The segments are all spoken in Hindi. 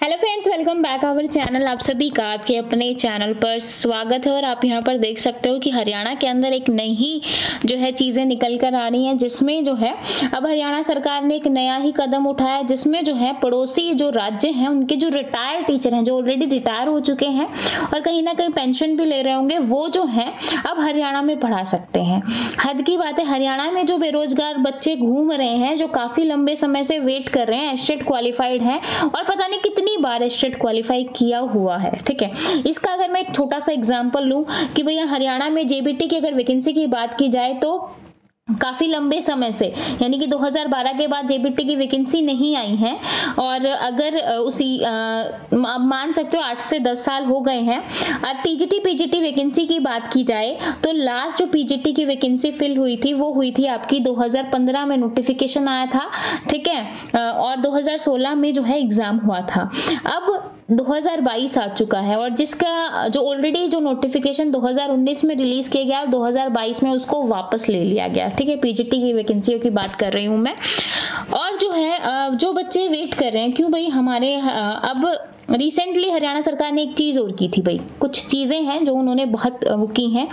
Hello friends, welcome back our channel. आप सभी का आपके अपने चैनल पर स्वागत है। और आप यहां पर देख सकते हो कि हरियाणा के अंदर एक नई जो है चीज़ें निकल कर आ रही हैं, जिसमें जो है अब हरियाणा सरकार ने एक नया ही कदम उठाया, जिसमें जो है पड़ोसी जो राज्य हैं उनके जो रिटायर्ड टीचर हैं, जो ऑलरेडी रिटायर हो चुके हैं और कहीं ना कहीं पेंशन भी ले रहे होंगे, वो जो है अब हरियाणा में पढ़ा सकते हैं। हद की बात है, हरियाणा में जो बेरोजगार बच्चे घूम रहे हैं, जो काफ़ी लंबे समय से वेट कर रहे हैं, एस्टेट क्वालिफाइड हैं और पता नहीं कितनी बार एस्टेट क्वालिफाई किया हुआ है। ठीक है, इसका अगर मैं एक छोटा सा एग्जांपल लूं कि भैया हरियाणा में जेबीटी की अगर वैकेंसी की बात की जाए तो काफ़ी लंबे समय से, यानी कि 2012 के बाद जेबीटी की वैकेंसी नहीं आई है। और अगर उसी मान सकते हो 8 से 10 साल हो गए हैं। अब टीजीटी पीजीटी वैकेंसी की बात की जाए तो लास्ट जो पीजीटी की वैकेंसी फिल हुई थी वो हुई थी आपकी 2015 में, नोटिफिकेशन आया था। ठीक है, और 2016 में जो है एग्ज़ाम हुआ था। अब 2022 आ चुका है और जिसका जो ऑलरेडी जो नोटिफिकेशन 2019 में रिलीज किया गया, 2022 में उसको वापस ले लिया गया। ठीक है, पीजीटी की वैकेंसियों की बात कर रही हूँ मैं। और जो है जो बच्चे वेट कर रहे हैं, क्यों भाई हमारे अब रिसेंटली हरियाणा सरकार ने एक चीज़ और की थी भाई, कुछ चीज़ें हैं जो उन्होंने बहुत वो की हैं।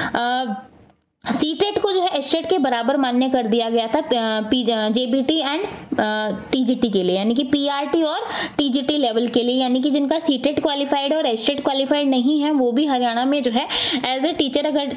सीटेट को जो है एस्टेट के बराबर मान्य कर दिया गया था जेबीटी एंड टीजीटी के लिए, यानी कि पीआरटी और टीजीटी लेवल के लिए, यानी कि जिनका सीटेट क्वालिफाइड और एस्टेट क्वालिफाइड नहीं है वो भी हरियाणा में जो है एज ए टीचर अगर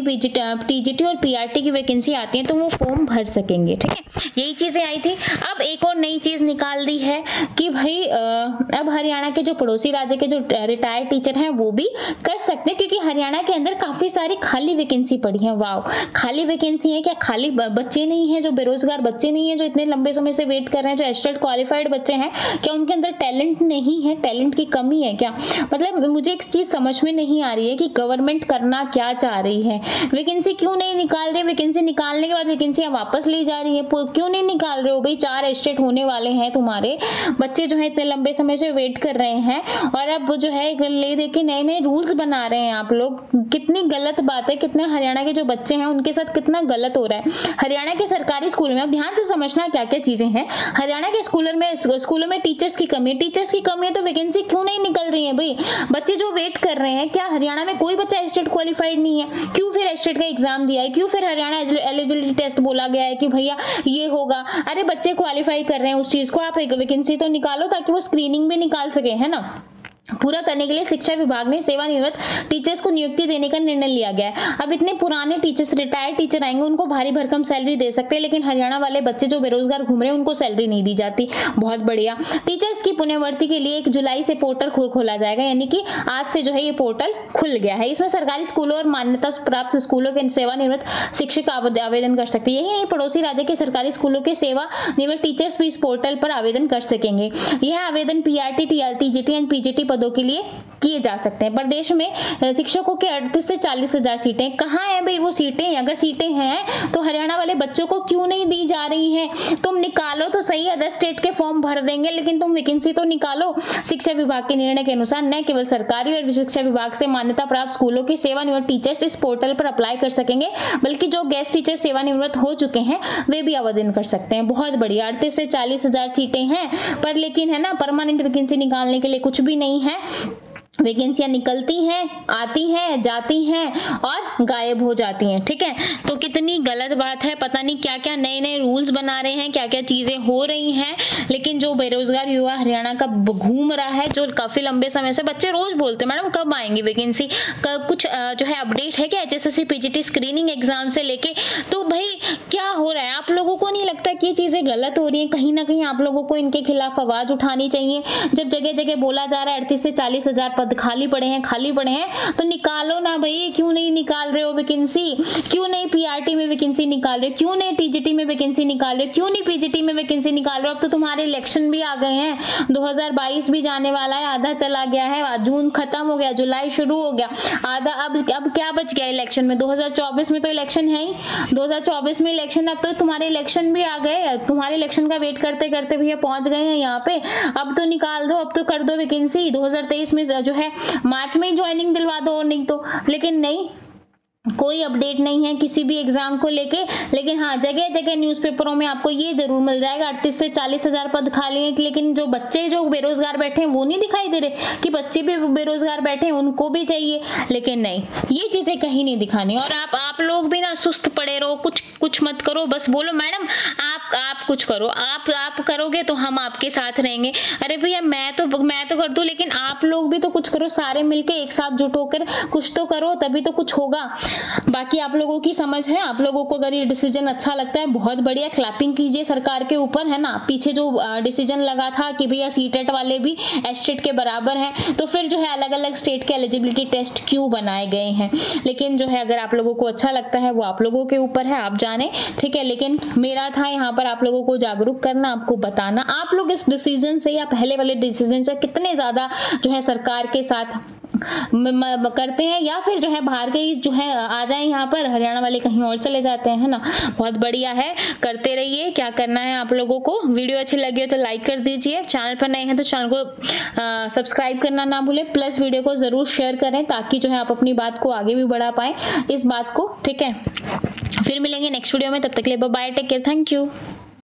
टीजीटी और पीआरटी की वैकेंसी आती है तो वो फॉर्म भर सकेंगे। ठीक है, यही चीज़ें आई थी। अब एक और नई चीज़ निकाल दी है कि भाई अब हरियाणा के जो पड़ोसी राज्य के जो रिटायर्ड टीचर हैं वो भी कर सकते हैं, क्योंकि हरियाणा के अंदर काफ़ी सारी खाली वैकेंसी पड़ी है। वाह, खाली वैकेंसी है क्या? खाली बच्चे नहीं है, जो बेरोजगार बच्चे नहीं है, जो इतने लंबे समय से वेट कर रहे हैं, जो एस्टेट क्वालिफाइड बच्चे हैं, क्या उनके अंदर टैलेंट नहीं है? टैलेंट की कमी है क्या? मतलब मुझे एक चीज समझ में नहीं आ रही है कि गवर्नमेंट करना क्या चाह रही है। वैकेंसी क्यों नहीं निकाल रही? वैकेंसी निकालने के बाद वैकेंसियां वापस ली जा रही है, क्यों नहीं निकाल रहे हो भाई? 4 एस्टेट होने वाले हैं, तुम्हारे बच्चे जो है इतने लंबे समय से वेट कर रहे हैं और अब जो है ले दे के नए नए रूल्स बना रहे हैं आप लोग। कितनी गलत बात है, कितने हरियाणा के जो बच्चे हैं उनके साथ कितना गलत हो रहा है। हरियाणा के सरकारी स्कूलों में अब ध्यान से समझना क्या क्या चीजें हैं। हरियाणा के स्कूलों में टीचर्स की कमी है, तो वैकेंसी क्यों नहीं निकल रही है भाई? बच्चे जो वेट कर रहे हैं, क्या हरियाणा में कोई बच्चा एस्टेट क्वालिफाइड नहीं है? क्यों फिर एस्टेट का एग्जाम दिया है? क्यों फिर हरियाणा एलिजिबिलिटी टेस्ट बोला गया है कि भैया ये होगा? अरे बच्चे क्वालिफाई कर रहे हैं उस चीज को, आप एक वैकेंसी तो निकालो ताकि वो स्क्रीनिंग भी निकाल सके, है ना। पूरा करने के लिए शिक्षा विभाग ने सेवानिवृत्त टीचर्स को नियुक्ति देने का निर्णय लिया गया है। अब इतने पुराने टीचर्स, रिटायर्ड टीचर आएंगे, उनको भारी भरकम सैलरी दे सकते हैं, लेकिन हरियाणा वाले बच्चे जो बेरोजगार घूम रहे हैं उनको सैलरी नहीं दी जाती। बहुत बढ़िया। टीचर्स की पुनर्भर्ती के लिए 1 जुलाई से पोर्टल खोला जाएगा, यानी कि आज से जो है ये पोर्टल खुल गया है। इसमें सरकारी स्कूलों और मान्यता प्राप्त स्कूलों के सेवानिवृत्त शिक्षक आवेदन कर सकते हैं। यही नहीं, पड़ोसी राज्य के सरकारी स्कूलों के सेवानिवृत्त टीचर्स भी इस पोर्टल पर आवेदन कर सकेंगे। यह आवेदन पीआरटी, टीजीटी एंड पीजीटी पदों के लिए किए जा सकते हैं। प्रदेश में शिक्षकों के 38 से 40 हजार सीटें कहाँ हैं भाई? वो सीटें, अगर सीटें हैं तो हरियाणा वाले बच्चों को क्यों नहीं दी जा रही हैं? तुम निकालो तो सही, अदर स्टेट के फॉर्म भर देंगे, लेकिन तुम वैकेंसी तो निकालो। शिक्षा विभाग के निर्णय के अनुसार न केवल सरकारी और शिक्षा विभाग से मान्यता प्राप्त स्कूलों के सेवानिवृत्त टीचर्स इस पोर्टल पर अप्लाई कर सकेंगे, बल्कि जो गेस्ट टीचर सेवानिवृत्त हो चुके हैं वे भी आवेदन कर सकते हैं। बहुत बढ़िया। 38 से 40 हजार सीटें हैं, पर लेकिन है ना, परमानेंट वैकेंसी निकालने के लिए कुछ भी नहीं है। वैकेंसियां निकलती हैं, आती हैं, जाती हैं और गायब हो जाती हैं। ठीक है, तो कितनी गलत बात है। पता नहीं क्या क्या नए नए रूल्स बना रहे हैं, क्या क्या चीजें हो रही हैं, लेकिन जो बेरोजगार युवा हरियाणा का घूम रहा है, जो काफी लंबे समय से, बच्चे रोज बोलते हैं मैडम कब आएंगी वैकेंसी, कुछ जो है अपडेट है क्या एचएसएससी पीजीटी स्क्रीनिंग एग्जाम से लेके? तो भाई क्या हो रहा है? आप लोगों को नहीं लगता कि ये चीजें गलत हो रही है? कहीं ना कहीं आप लोगों को इनके खिलाफ आवाज उठानी चाहिए। जब जगह जगह बोला जा रहा है 38 से 40 हजार खाली पड़े हैं, तो निकालो ना भाई। क्यों नहीं निकाल रहे हो वैकेंसी? क्यों नहीं पीआरटी में वैकेंसी निकाल रहे हो? क्यों नहीं टीजीटी में वैकेंसी निकाल रहे हो? क्यों नहीं पीजीटी में वैकेंसी निकाल रहे हो? अब तो तुम्हारे इलेक्शन भी आ गए हैं, 2022 भी जाने वाला है, आधा चला गया है, जून खत्म हो गया, जुलाई शुरू हो गया, आधा। अब क्या बच गया इलेक्शन में? 2024 में तो इलेक्शन है ही, 2024 में इलेक्शन, अब तो तुम्हारे इलेक्शन भी आ गए। तुम्हारे इलेक्शन का वेट करते करते भैया पहुंच गए हैं यहाँ पे। अब तो निकाल दो, अब तो कर दो वैकेंसी। 2023 में जो है मार्च में ही ज्वाइनिंग दिलवा दो, और नहीं तो, लेकिन नहीं, कोई अपडेट नहीं है किसी भी एग्जाम को लेके। लेकिन हाँ, जगह जगह न्यूज़पेपरों में आपको ये जरूर मिल जाएगा 38 से 40 हजार पद खाली हैं, लेकिन जो बच्चे जो बेरोजगार बैठे हैं वो नहीं दिखाई दे रहे कि बच्चे भी बेरोजगार बैठे हैं, उनको भी चाहिए। लेकिन नहीं, ये चीजें कहीं नहीं दिखानी। और आप लोग भी ना सुस्त पड़े रहो, कुछ मत करो, बस बोलो मैडम आप कुछ करो, आप करोगे तो हम आपके साथ रहेंगे। अरे भैया मैं तो कर दूं, लेकिन आप लोग भी तो कुछ करो, सारे मिलके एक साथ जुट होकर कुछ तो करो, तभी तो कुछ होगा। बाकी आप लोगों की समझ है, आप लोगों को अगर ये डिसीजन अच्छा लगता है बहुत बढ़िया, क्लैपिंग कीजिए सरकार के ऊपर, है ना। पीछे जो डिसीजन लगा था कि भैया सीटेट वाले भी एस्टेट के बराबर हैं, तो फिर जो है अलग अलग स्टेट के एलिजिबिलिटी टेस्ट क्यों बनाए गए हैं। लेकिन जो है अगर आप लोगों को अच्छा लगता है वो आप लोगों के ऊपर है, आप जाने, ठीक है। लेकिन मेरा था यहाँ पर आप लोगों को जागरूक करना, आपको बताना आप लोग इस डिसीजन से या पहले वाले डिसीजन से कितने ज्यादा जो है सरकार के साथ करते हैं, या फिर जो है बाहर के जो है आ जाए यहाँ पर, हरियाणा वाले कहीं और चले जाते हैं, है ना। बहुत बढ़िया है, करते रहिए। क्या करना है आप लोगों को, वीडियो अच्छी लगी हो तो लाइक कर दीजिए, चैनल पर नए हैं तो चैनल को सब्सक्राइब करना ना भूलें, प्लस वीडियो को जरूर शेयर करें ताकि जो है आप अपनी बात को आगे भी बढ़ा पाए इस बात को, ठीक है। फिर मिलेंगे नेक्स्ट वीडियो में, तब तक के लिए bye, take care, thank you.